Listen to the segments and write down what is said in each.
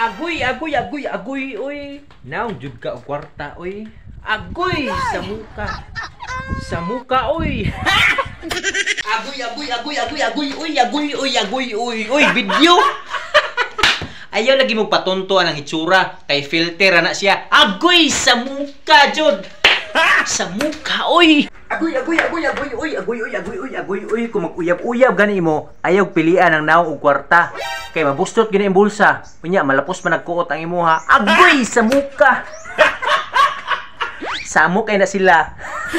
Agoy, agoy, agoy, agoy, oy. Naong jud ka og kwarta, oy. Agoy sa muka. Sa muka, oy. Agoy, agoy, agoy, agoy, agoy, oy, agoy, oy, agoy, oy, oy, video. Ayaw lagi mo patuntuan ang itsura kay filter na siya. Agoy sa muka, jud. Sa muka, oy. Agoy, agoy, agoy, agoy, oy, agoy, oy, agoy, oy, agoy, oy. Kung mag-uyab-uyab gani mo, ayaw pilian ang naong og kwarta. Kay mabustot gini ang bulsa. Unya malapos man nagkuot ang imuha. Agoy sa muka. Samok kay na sila.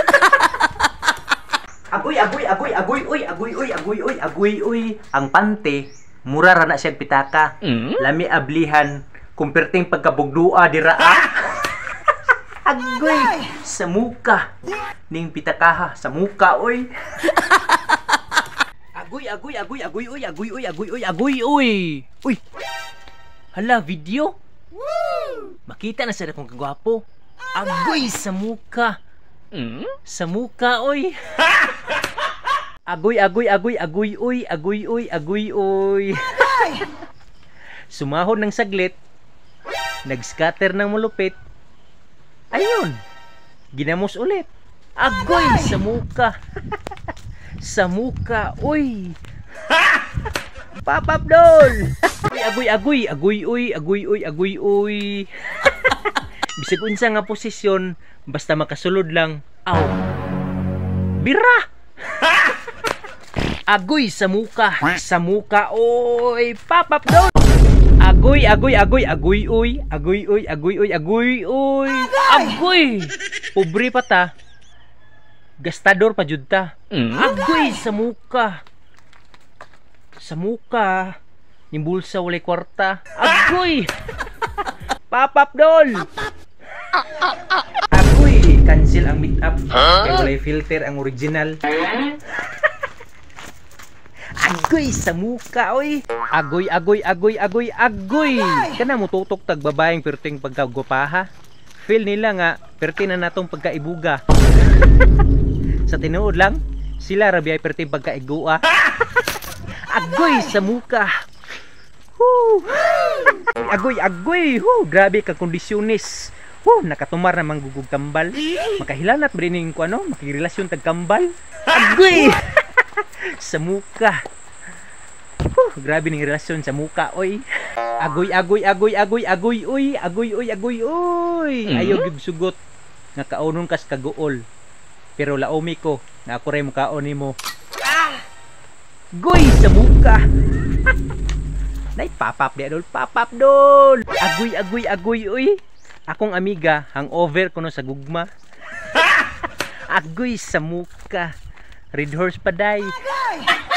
Agoy, agoy, agoy, agoy, oy, agoy, oy, agoy, oy, agoy, oy. Ang pante, mura ra na siyang pitaka. Lami ablihan, kumperting pagkabugdua dira. Agoy sa muka. Ning pitakaha sa muka, oy. Agoy, agoy, agoy, agoy, oy, agoy, oy, agoy, oy, agoy, oy. Uy. Hala, video. Makita na sa akong kagwapo. Agoy sa muka. Sa muka, oy. Agoy, agoy, agoy, agoy, oy, agoy, oy, agoy, oy. Sumahod ng saglit. Nag-scatter ng malupit. Ayun. Ginamos ulit. Agoy sa muka. Sa muka, oy. Papap dol. Agoy, agoy, agoy, oy, agoy, oy, agoy, oy. Bisag unsa nga posisyon, basta makasulod lang. Aw. Bira. Agoy sa muka. Sa muka, oy. Papap dol. Agoy, agoy, agoy, agoy, oy. Agoy, oy, agoy, oy, agoy, oy. Agoy. Pobre pa ta. Gastador pa jud ta. Agoy sa muka. Sa muka. Ning bulsa walay kwarta. Agoy. Papap dol. Agoy, cancel ang meet-up. Kay walay filter ang original. Agoy sa muka, oy. Agoy, agoy, agoy, agoy, agoy. Kana mo tutok tag babaeng perting pagkagupaha. Feel nila nga perti na natong pagkaibuga. Sa tinuod lang, sila rabi ay perting pagkaigua. Agoy sa muka. Agoy, agoy. Grabe ka kondisyonis. Nakatumar na manggugug kambal. Makahilanat ba rin ko ano? Makirelasyon tag kambal. Agoy. Sa muka. Grabe ning relasyon sa muka, oy. Agoy, agoy, agoy, agoy, agoy, oy. Agoy, oy, agoy, oy. Ayaw gyud sugot nga kaunon kas kaguol. Pero laomi ko nga ako ray mukaon nimo. Goy sa muka. Nay papap di adol, papap dol. Agoy, agoy, agoy, oy. Akong amiga hangover kuno sa gugma. Agoy sa muka. Red horse pa day.